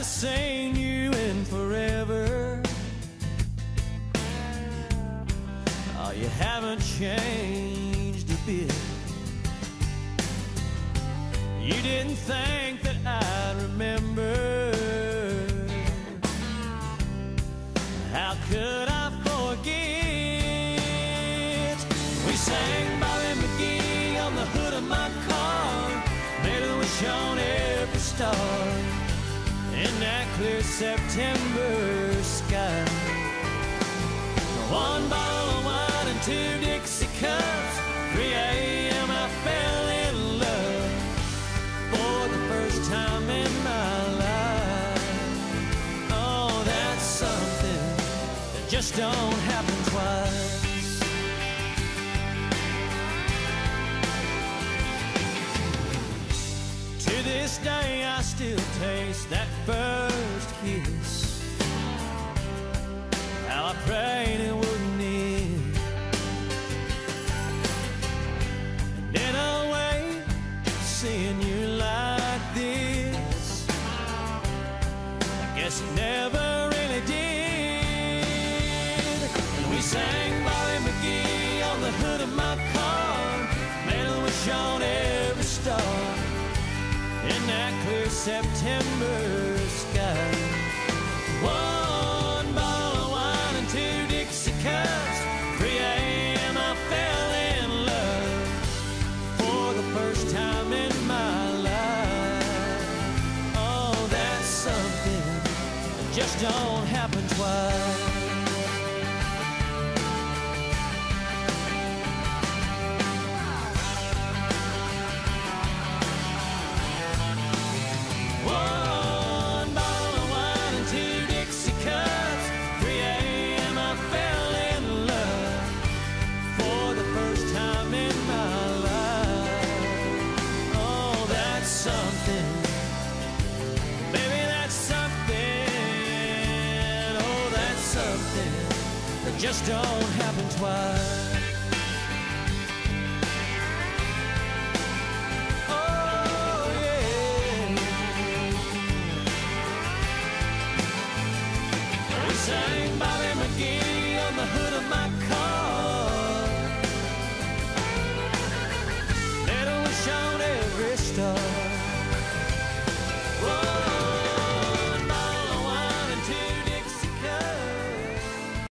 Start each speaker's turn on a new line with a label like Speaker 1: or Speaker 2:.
Speaker 1: seen you in forever. Oh, you haven't changed a bit. You didn't think that I'd remember. How could I forget? We sang Bobby McGee on the hood of my car, made a wish on every star in that clear September sky. One bottle of wine and 2 Dixie cups, 3 a.m. I fell in love for the first time in my life. Oh, that's something that just don't happen twice. To this day I still taste that first kiss. How I prayed it wouldn't end. And in a way, seeing you like this, I guess it never really did. And we sang Bobby McGee on the hood of my car, made a wish on every star in that clear September sky. One bottle of wine and 2 Dixie cups, 3 a.m. I fell in love for the first time in my life. Oh, that's something that just don't happen twice. Just don't happen twice. Oh yeah. We sang Bobby McGee on the hood of my car, made a wish on every star